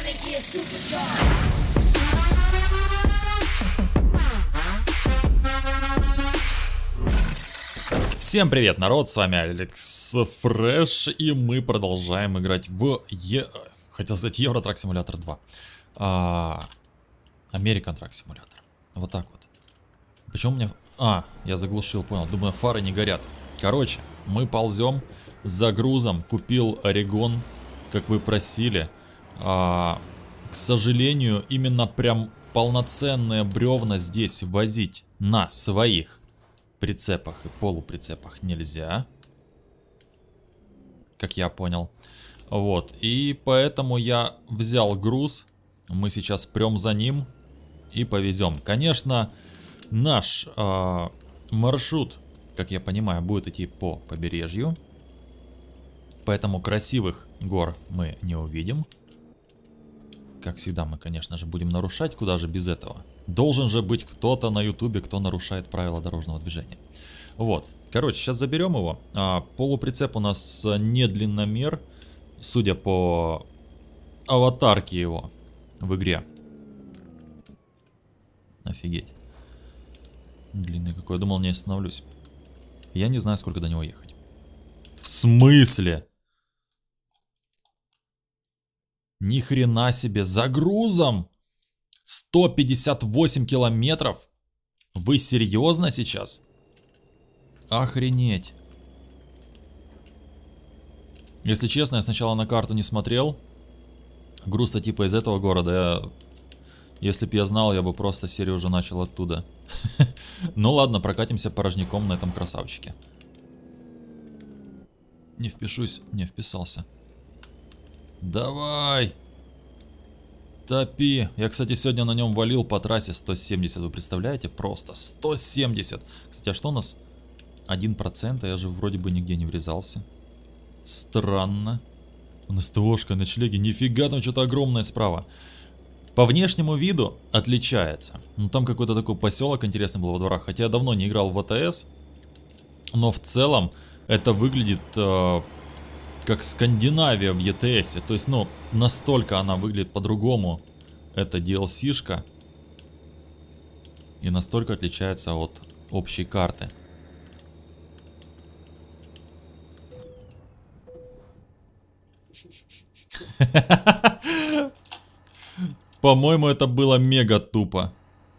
Всем привет, народ, с вами Алекс Фреш, и мы продолжаем играть в хотел сказать Euro Truck Simulator 2. American Truck Simulator. Вот так вот. Почему у меня... я заглушил, понял. Думаю, фары не горят. Короче, мы ползем за грузом. Купил Орегон, как вы просили. К сожалению, именно прям полноценные бревна здесь возить на своих прицепах и полуприцепах нельзя. Как я понял. Вот. И поэтому я взял груз. Мы сейчас прем за ним и повезем. Конечно, наш маршрут, как я понимаю, будет идти по побережью. Поэтому красивых гор мы не увидим. Как всегда, мы, конечно же, будем нарушать. Куда же без этого? Должен же быть кто-то на ютубе, кто нарушает правила дорожного движения. Вот. Короче, сейчас заберем его. Полуприцеп у нас не длинномер, судя по аватарке его в игре. Офигеть. Длинный какой. Я думал, не остановлюсь. Я не знаю, сколько до него ехать. В смысле? Ни хрена себе, за грузом 158 километров. Вы серьезно сейчас? Охренеть. Если честно, я сначала на карту не смотрел. Груз-то типа из этого города. Если бы я знал, я бы просто серию уже начал оттуда. Ну ладно, прокатимся порожняком на этом красавчике. Не впишусь, не вписался. Давай! Топи! Я, кстати, сегодня на нем валил по трассе 170, вы представляете? Просто 170! Кстати, а что у нас? 1%, я же вроде бы нигде не врезался. Странно. У нас ТОшка на члеге, нифига, там что-то огромное справа. По внешнему виду отличается. Ну там какой-то такой поселок интересный был во дворах. Хотя я давно не играл в АТС. Но в целом это выглядит... как Скандинавия в ETS. То есть, ну, настолько она выглядит по-другому. Это DLC-шка. И настолько отличается от общей карты. По-моему, это было мега тупо.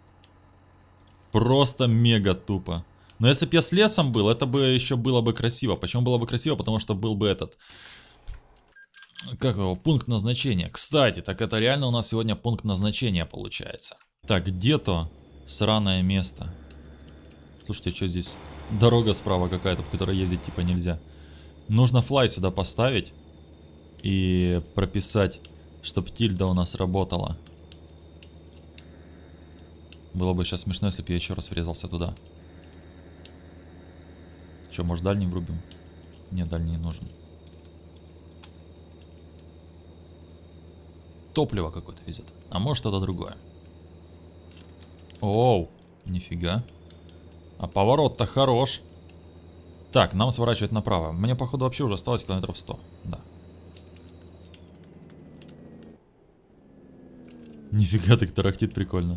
Просто мега тупо. Но если бы я с лесом был, это бы еще было бы красиво. Почему было бы красиво? Потому что был бы этот... Как его? Пункт назначения. Кстати, так это реально у нас сегодня пункт назначения получается. Так, где-то сраное место. Слушайте, что здесь? Дорога справа какая-то, по которой ездить типа нельзя. Нужно флай сюда поставить. И прописать, чтобы тильда у нас работала. Было бы сейчас смешно, если бы я еще раз врезался туда. Че, может дальний врубим? Нет, дальний не нужен. Топливо какое-то везет. А может что-то другое. Оу, нифига. А поворот-то хорош. Так, нам сворачивать направо. Мне, походу, вообще уже осталось километров 100. Да. Нифига так тарахтит прикольно.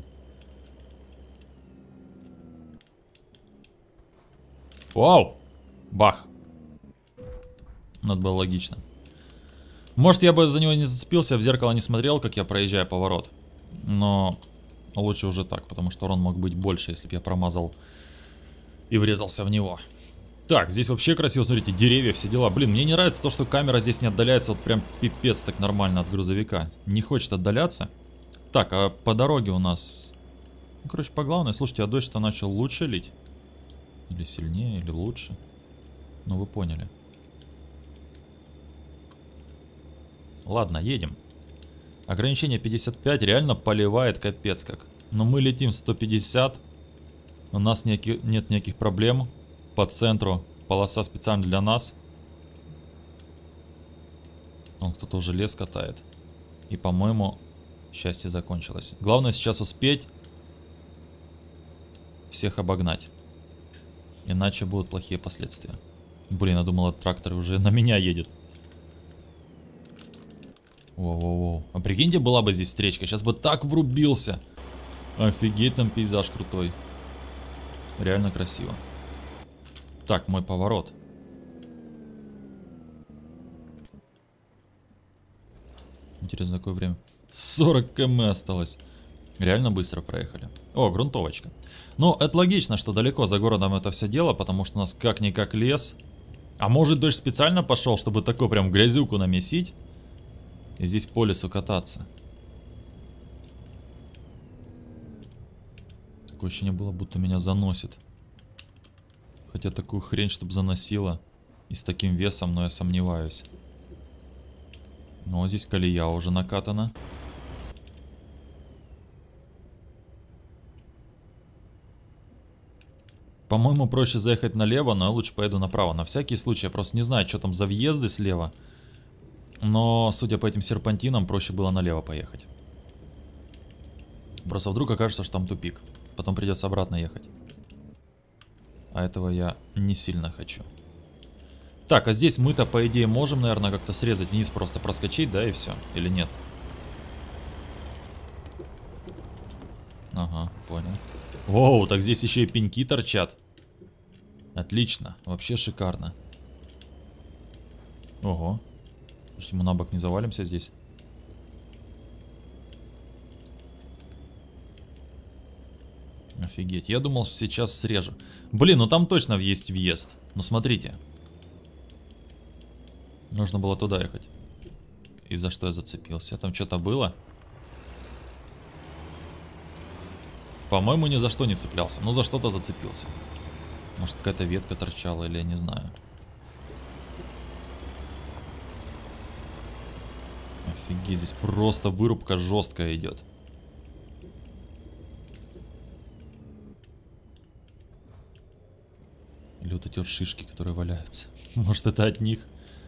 Вау! Бах. Надо было логично. Может, я бы за него не зацепился, в зеркало не смотрел, как я проезжаю поворот. Но лучше уже так, потому что урон мог быть больше, если бы я промазал и врезался в него. Так, здесь вообще красиво, смотрите, деревья, все дела. Блин, мне не нравится то, что камера здесь не отдаляется вот прям пипец так нормально от грузовика. Не хочет отдаляться. Так, а по дороге у нас... Ну, короче, по главной, слушайте, а дождь-то начал лучше лить. Или сильнее, или лучше. Ну, вы поняли. Ладно, едем. Ограничение 55 реально поливает капец как. Но мы летим 150. У нас нет никаких проблем. По центру полоса специально для нас. Вон кто-то уже лес катает. И, по-моему, счастье закончилось. Главное сейчас успеть всех обогнать. Иначе будут плохие последствия. Блин, я думал, этот трактор уже на меня едет. Воу-воу-воу. А прикиньте, была бы здесь встречка. Сейчас бы так врубился. Офигеть, там пейзаж крутой. Реально красиво. Так, мой поворот. Интересно, какое время? 40 км осталось. Реально быстро проехали. О, грунтовочка. Ну, это логично, что далеко за городом это все дело, потому что у нас как-никак лес. А может, дождь специально пошел, чтобы такой прям грязюку намесить? И здесь по лесу кататься. Такое ощущение было, будто меня заносит. Хотя такую хрень, чтобы заносило. И с таким весом, но я сомневаюсь. Но здесь колея уже накатана. По-моему, проще заехать налево, но я лучше поеду направо. На всякий случай, я просто не знаю, что там за въезды слева. Но, судя по этим серпантинам, проще было налево поехать. Просто вдруг окажется, что там тупик. Потом придется обратно ехать. А этого я не сильно хочу. Так, а здесь мы-то, по идее, можем, наверное, как-то срезать вниз, просто проскочить, да, и все? Или нет? Ага, понял. Воу, так здесь еще и пеньки торчат. Отлично, вообще шикарно. Ого. Слушайте, мы на бок не завалимся здесь? Офигеть, я думал, что сейчас срежу. Блин, ну там точно есть въезд. Ну смотрите. Нужно было туда ехать. И за что я зацепился? Там что-то было? По-моему, ни за что не цеплялся. Но за что-то зацепился. Может, какая-то ветка торчала, или я не знаю. Офигеть, здесь просто вырубка жесткая идет. Или вот эти вот шишки, которые валяются. Может, это от них?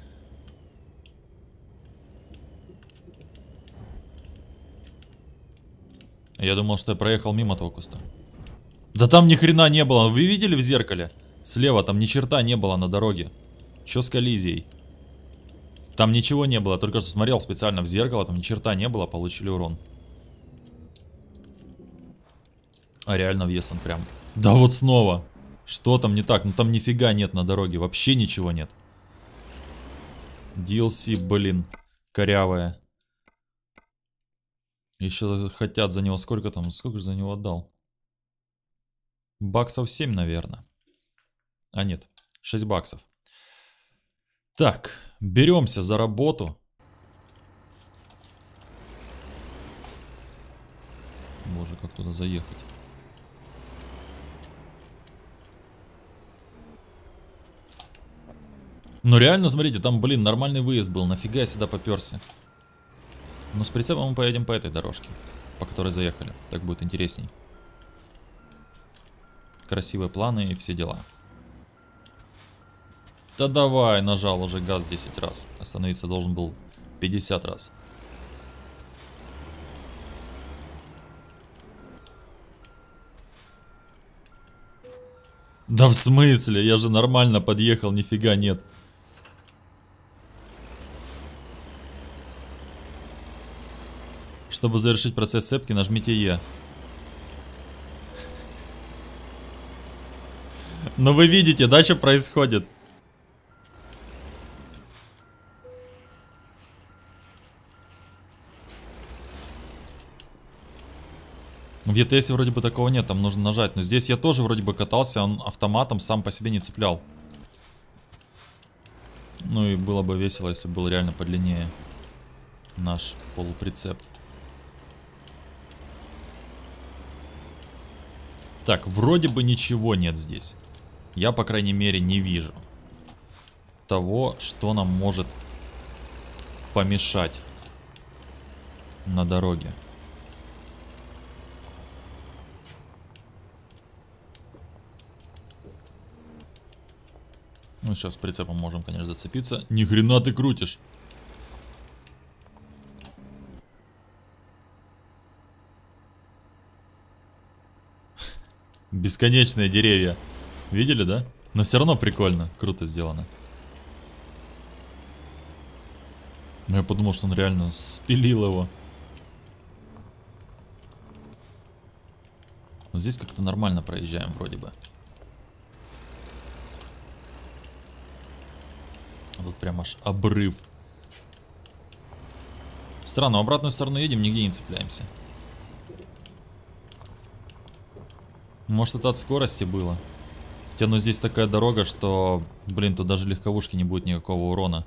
Я думал, что я проехал мимо того куста. Да там ни хрена не было. Вы видели в зеркале? Слева там ни черта не было на дороге. Чё с коллизией? Там ничего не было. Только что смотрел специально в зеркало. Там ни черта не было. Получили урон. А реально въезд он прям. Да вот снова. Что там не так? Ну там нифига нет на дороге. Вообще ничего нет. DLC, блин. Корявая. Еще хотят за него. Сколько там? Сколько же за него отдал? Баксов 7, наверное. А нет, 6 баксов. Так, беремся за работу. Боже, как туда заехать? Ну реально, смотрите, там, блин, нормальный выезд был. Нафига я сюда поперся? Но с прицепом мы поедем по этой дорожке, по которой заехали. Так будет интересней. Красивые планы и все дела. Да давай, нажал уже газ 10 раз. Остановиться должен был 50 раз. Да в смысле? Я же нормально подъехал, нифига нет. Чтобы завершить процесс цепки, нажмите Е. Но вы видите, да, что происходит? В ETS вроде бы такого нет, там нужно нажать. Но здесь я тоже вроде бы катался, он автоматом сам по себе не цеплял. Ну и было бы весело, если бы был реально подлиннее наш полуприцеп. Так, вроде бы ничего нет здесь. Я, по крайней мере, не вижу того, что нам может помешать на дороге. Ну, сейчас с прицепом можем, конечно, зацепиться. Ни хрена ты крутишь. Бесконечные деревья. Видели, да? Но все равно прикольно. Круто сделано. Я подумал, что он реально спилил его. Но здесь как-то нормально проезжаем вроде бы. А тут прям аж обрыв. Странно, в обратную сторону едем, нигде не цепляемся. Может, это от скорости было? Хотя, ну, здесь такая дорога, что, блин, тут даже легковушки не будет никакого урона.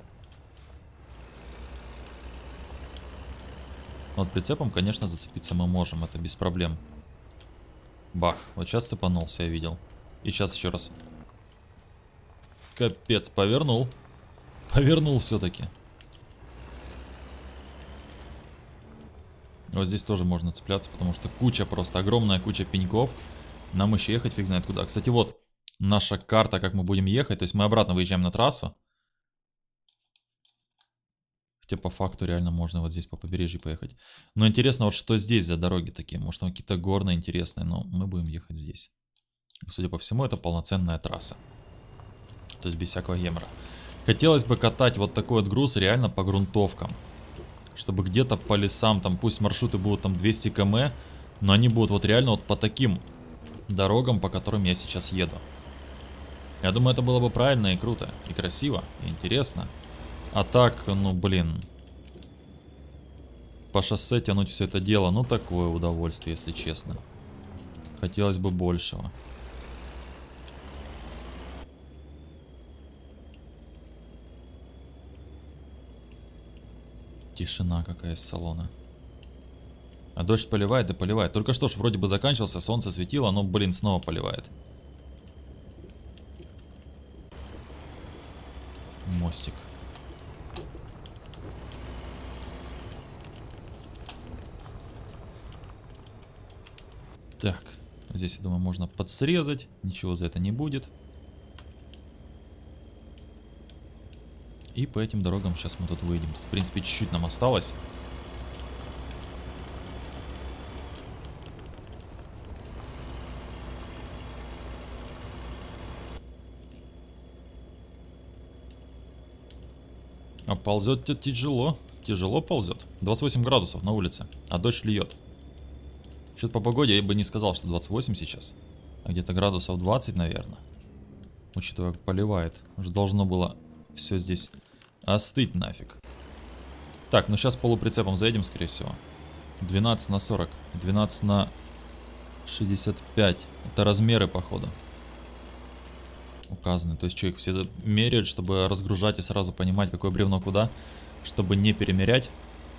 Вот прицепом, конечно, зацепиться мы можем, это без проблем. Бах, вот сейчас цепанулся, я видел. И сейчас еще раз. Капец, повернул. Повернул все-таки. Вот здесь тоже можно цепляться, потому что куча, просто огромная куча пеньков. Нам еще ехать фиг знает куда. Кстати, вот наша карта, как мы будем ехать. То есть мы обратно выезжаем на трассу. Хотя по факту реально можно вот здесь по побережью поехать. Но интересно, вот что здесь за дороги такие. Может, там какие-то горные интересные, но мы будем ехать здесь. Судя по всему, это полноценная трасса. То есть без всякого гемора. Хотелось бы катать вот такой вот груз реально по грунтовкам. Чтобы где-то по лесам, там пусть маршруты будут там 200 км, но они будут вот реально вот по таким дорогам, по которым я сейчас еду. Я думаю, это было бы правильно и круто, и красиво, и интересно. А так, ну блин, по шоссе тянуть все это дело, ну такое удовольствие, если честно. Хотелось бы большего. Тишина какая из салона. А дождь поливает и поливает. Только что ж вроде бы заканчивался, солнце светило, но, блин, снова поливает. Мостик. Так, здесь, я думаю, можно подсрезать. Ничего за это не будет. И по этим дорогам сейчас мы тут выйдем. Тут, в принципе, чуть-чуть нам осталось. А ползет тяжело. Тяжело ползет. 28 градусов на улице. А дождь льет. Что-то по погоде я бы не сказал, что 28 сейчас. А где-то градусов 20, наверное. Учитывая, как поливает. Уже должно было все здесь остыть нафиг. Так, ну сейчас полуприцепом заедем, скорее всего. 12 на 40. 12 на 65. Это размеры, походу. Указаны. То есть, что их все меряют, чтобы разгружать и сразу понимать, какое бревно куда. Чтобы не перемерять.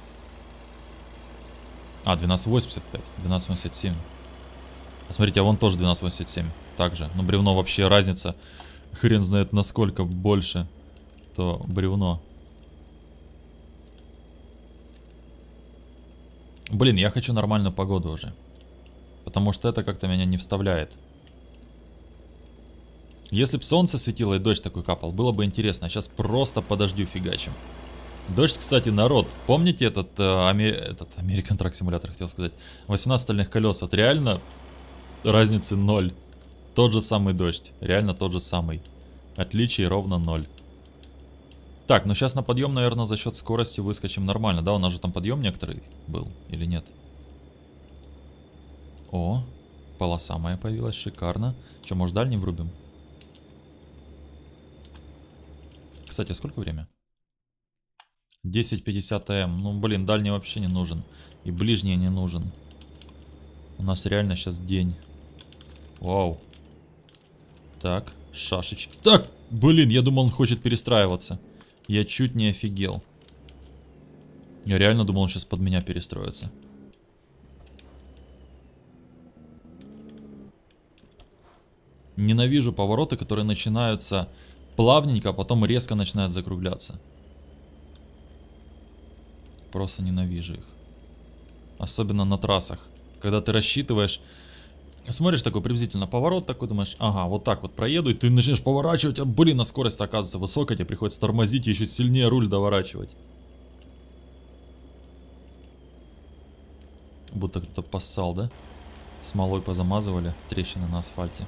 А, 12.85. 12.87. Посмотрите, а вон тоже 12.87. Также. Но бревно вообще разница. Хрен знает насколько больше. То бревно. Блин, я хочу нормальную погоду уже. Потому что это как-то меня не вставляет. Если бы солнце светило и дождь такой капал, было бы интересно. А сейчас просто по дождю фигачим. Дождь, кстати, народ. Помните этот American Truck Simulator, хотел сказать? 18 стальных колес. Вот реально разницы 0. Тот же самый дождь. Реально тот же самый. Отличие ровно 0. Так, ну сейчас на подъем, наверное, за счет скорости выскочим нормально. Да, у нас же там подъем некоторый был или нет? О, полоса моя появилась, шикарно. Че, может, дальний врубим? Кстати, сколько время? 10:50 м. Ну, блин, дальний вообще не нужен. И ближний не нужен. У нас реально сейчас день. Вау. Так, шашечки. Так, блин, я думал, он хочет перестраиваться. Я чуть не офигел. Я реально думал, он сейчас под меня перестроится. Ненавижу повороты, которые начинаются плавненько, а потом резко начинают закругляться. Просто ненавижу их. Особенно на трассах. Когда ты рассчитываешь... Смотришь такой приблизительно поворот, такой думаешь, ага, вот так вот проеду, и ты начнешь поворачивать, а блин, а скорость оказывается высокая, тебе приходится тормозить и еще сильнее руль доворачивать. Будто кто-то поссал, да? Смолой позамазывали, трещины на асфальте.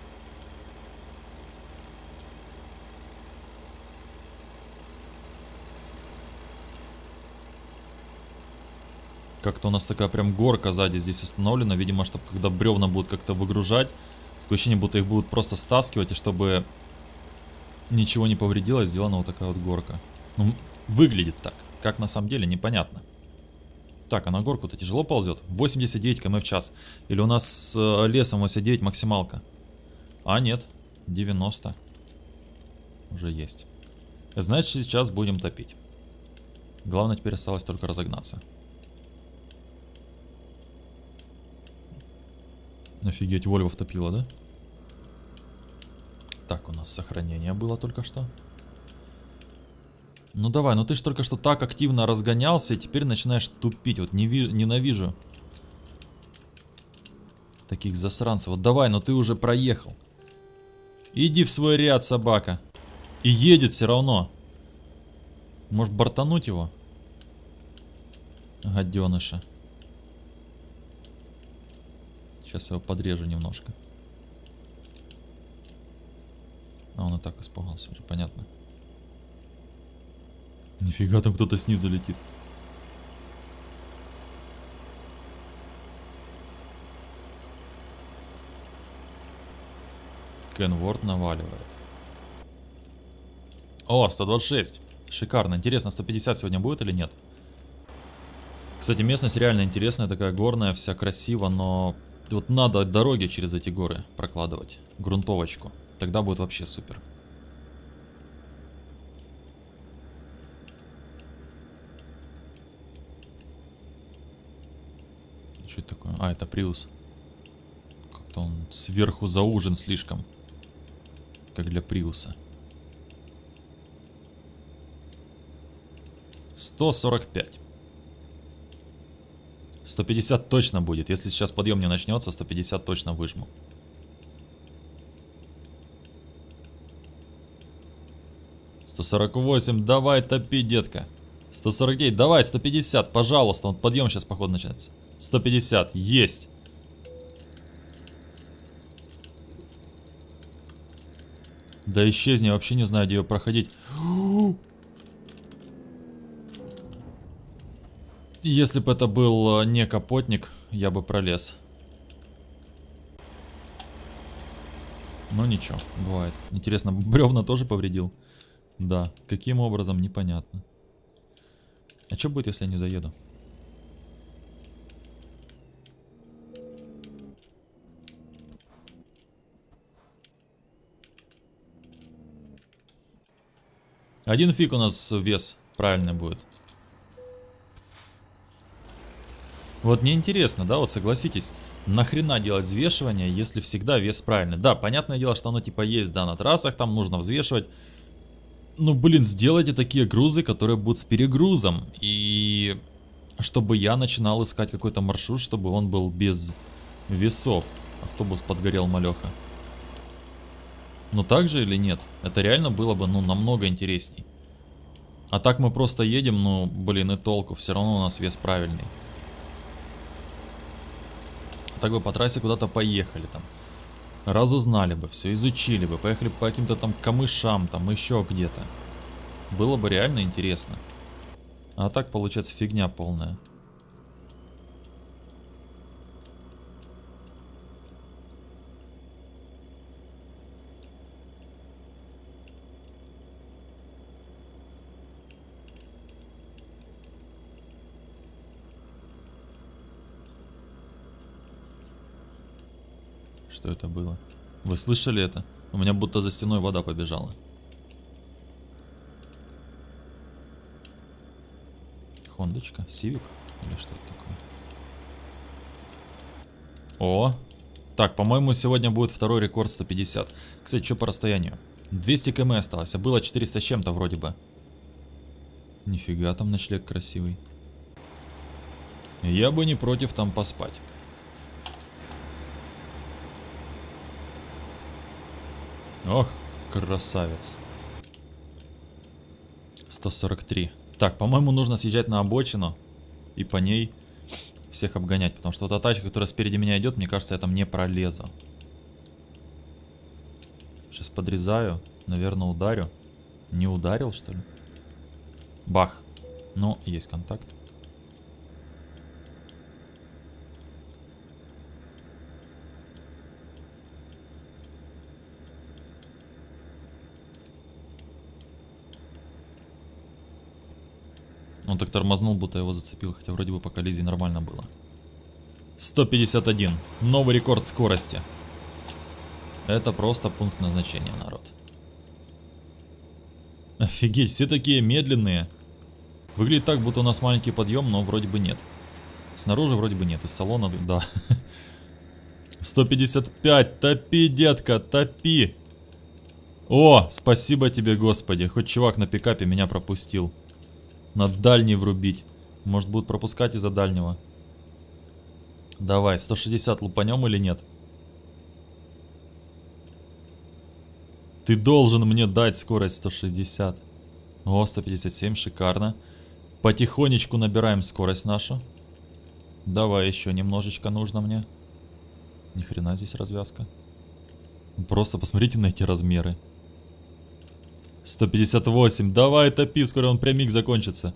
Как-то у нас такая прям горка сзади здесь установлена. Видимо, чтобы когда бревна будут как-то выгружать, такое ощущение, будто их будут просто стаскивать. И чтобы ничего не повредилось, сделана вот такая вот горка. Ну, выглядит так. Как на самом деле, непонятно. Так, а на горку-то тяжело ползет. 89 км в час. Или у нас с лесом 89 максималка. А, нет. 90. Уже есть. Значит, сейчас будем топить. Главное, теперь осталось только разогнаться. Офигеть, Вольво втопило, да? Так, у нас сохранение было только что. Ну давай, ну ты ж только что так активно разгонялся и теперь начинаешь тупить. Вот ненавижу таких засранцев. Вот давай, ну ты уже проехал. Иди в свой ряд, собака. И едет все равно. Может бортануть его? Гаденыша. Сейчас я его подрежу немножко. А он и так испугался, уже понятно. Нифига, там кто-то снизу летит. Кенворд наваливает. О, 126. Шикарно. Интересно, 150 сегодня будет или нет? Кстати, местность реально интересная, такая горная, вся красиво, но вот надо дороги через эти горы прокладывать. Грунтовочку. Тогда будет вообще супер. Что это такое? А, это Приус. Как-то он сверху заужен слишком. Как для Приуса. 145. 150 точно будет. Если сейчас подъем не начнется, 150 точно выжму. «148, давай топи, детка. 149, давай, 150, пожалуйста. Вот подъем сейчас, походу, начинается. 150, есть. Да исчезни, я вообще не знаю, где ее проходить. Если бы это был не капотник, я бы пролез. Но ничего, бывает. Интересно, бревна тоже повредил? Да, каким образом, непонятно. А что будет, если я не заеду? Один фиг у нас вес правильный будет. Вот мне интересно, да, вот согласитесь, нахрена делать взвешивание, если всегда вес правильный? Да, понятное дело, что оно типа есть, да, на трассах, там нужно взвешивать. Ну, блин, сделайте такие грузы, которые будут с перегрузом. И чтобы я начинал искать какой-то маршрут, чтобы он был без весов. Автобус подгорел, малеха. Ну так же или нет? Это реально было бы, ну, намного интересней. А так мы просто едем, ну, блин, и толку. Все равно у нас вес правильный. Так бы по трассе куда-то поехали там. Разузнали бы, все изучили бы. Поехали по каким-то там камышам, там еще где-то. Было бы реально интересно. А так получается фигня полная. Что это было? Вы слышали это? У меня будто за стеной вода побежала. Хондочка? Сивик? Или что это такое? О! Так, по-моему, сегодня будет второй рекорд 150. Кстати, что по расстоянию? 200 км осталось, а было 400 с чем-то вроде бы. Нифига, там ночлег красивый. Я бы не против там поспать. Ох, красавец. 143. Так, по-моему, нужно съезжать на обочину и по ней всех обгонять. Потому что вот та тачка, которая спереди меня идет, мне кажется, я там не пролезу. Сейчас подрезаю. Наверное, ударю. Не ударил, что ли? Бах. Ну, есть контакт. Он так тормознул, будто его зацепил, хотя вроде бы по коллизии нормально было. 151. Новый рекорд скорости. Это просто пункт назначения, народ. Офигеть, все такие медленные. Выглядит так, будто у нас маленький подъем, но вроде бы нет. Снаружи вроде бы нет, из салона, да. 155, топи, детка, топи. О, спасибо тебе, Господи. Хоть чувак на пикапе меня пропустил. Надо дальний врубить. Может, будут пропускать из-за дальнего. Давай, 160 лупанем или нет? Ты должен мне дать скорость 160. О, 157, шикарно. Потихонечку набираем скорость нашу. Давай, еще немножечко нужно мне. Ни хрена здесь развязка. Просто посмотрите на эти размеры. 158. Давай, топи, скоро он прямик закончится.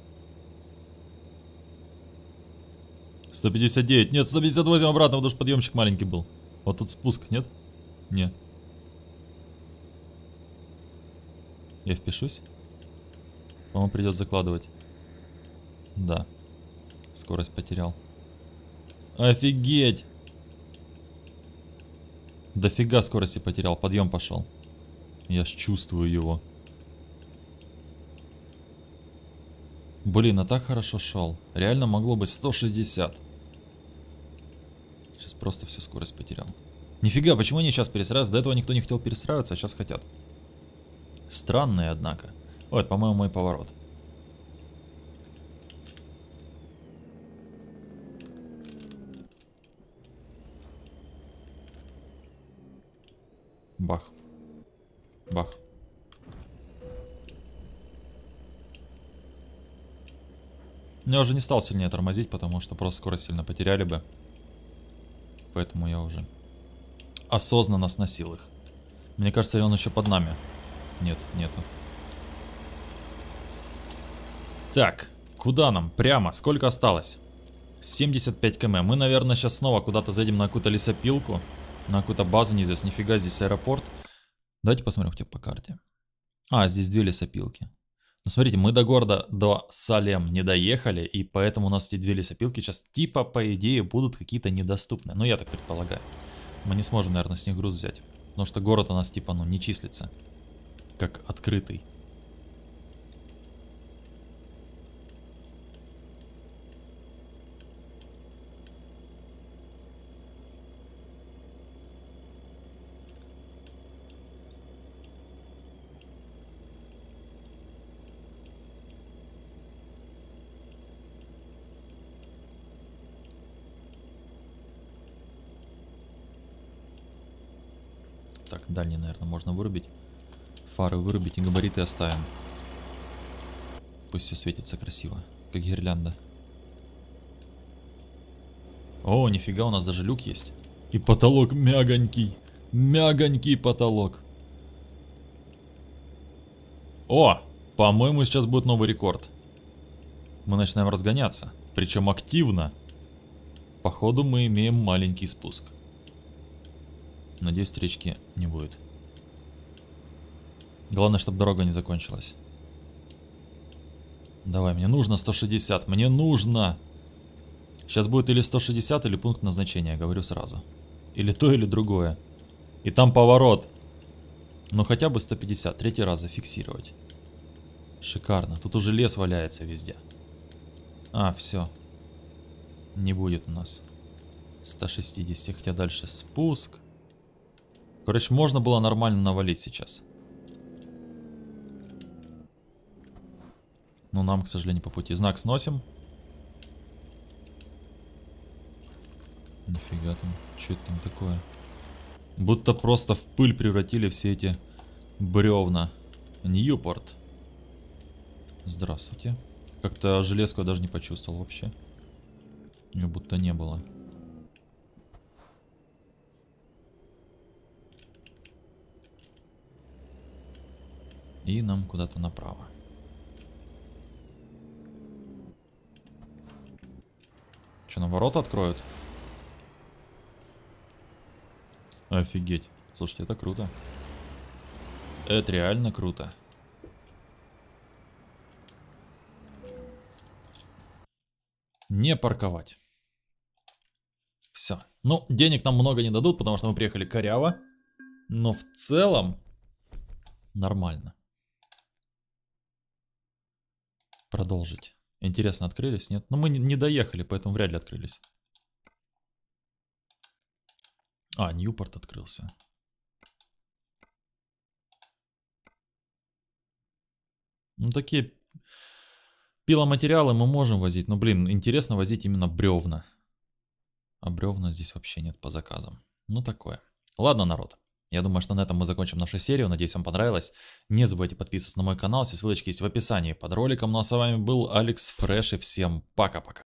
159. Нет, 158 обратно, потому что подъемчик маленький был. Вот тут спуск, нет? Не. Я впишусь? По-моему, придется закладывать. Да. Скорость потерял. Офигеть! Дофига скорости потерял. Подъем пошел. Я ж чувствую его. Блин, а так хорошо шел. Реально могло быть 160. Сейчас просто всю скорость потерял. Нифига, почему они сейчас перестраиваются? До этого никто не хотел перестраиваться, а сейчас хотят. Странные, однако. Ой, это, по-моему, мой поворот. Бах. Бах. Я уже не стал сильнее тормозить, потому что просто скорость сильно потеряли бы. Поэтому я уже осознанно сносил их. Мне кажется, он еще под нами. Нет, нету. Так, куда нам? Прямо. Сколько осталось? 75 км. Мы, наверное, сейчас снова куда-то зайдем на какую-то лесопилку. На какую-то базу неизвестно. Нифига, здесь аэропорт. Давайте посмотрим хотя бы по карте. А, здесь две лесопилки. Ну, смотрите, мы до города, до Салем не доехали, и поэтому у нас эти две лесопилки сейчас типа, по идее, будут какие-то недоступны. Ну, я так предполагаю. Мы не сможем, наверное, с них груз взять. Потому что город у нас типа, ну, не числится. Как открытый. Так, дальний, наверное, можно вырубить. Фары вырубить и габариты оставим. Пусть все светится красиво, как гирлянда. О, нифига, у нас даже люк есть. И потолок мягонький. Мягонький потолок. О, по-моему, сейчас будет новый рекорд. Мы начинаем разгоняться. Причем активно. Походу мы имеем маленький спуск. Надеюсь, встречки не будет. Главное, чтобы дорога не закончилась. Давай, мне нужно 160. Мне нужно. Сейчас будет или 160, или пункт назначения, говорю сразу. Или то, или другое. И там поворот. Ну хотя бы 150. Третий раз зафиксировать. Шикарно. Тут уже лес валяется везде. А, все. Не будет у нас 160. Хотя дальше спуск. Короче, можно было нормально навалить сейчас. Но нам, к сожалению, по пути. Знак сносим. Нифига там. Что это там такое? Будто просто в пыль превратили все эти бревна. Ньюпорт. Здравствуйте. Как-то железку я даже не почувствовал вообще. Ее будто не было. И нам куда-то направо. Что, на ворота откроют? Офигеть. Слушайте, это круто. Это реально круто. Не парковать. Все. Ну, денег нам много не дадут, потому что мы приехали коряво. Но в целом нормально. Продолжить. Интересно, открылись? Нет? Ну, мы не доехали, поэтому вряд ли открылись. А, Ньюпорт открылся. Ну, такие пиломатериалы мы можем возить. Но, блин, интересно возить именно бревна. А бревна здесь вообще нет по заказам. Ну, такое. Ладно, народ. Я думаю, что на этом мы закончим нашу серию. Надеюсь, вам понравилось. Не забывайте подписываться на мой канал. Все ссылочки есть в описании под роликом. Ну а с вами был Алекс Фреш. И всем пока-пока.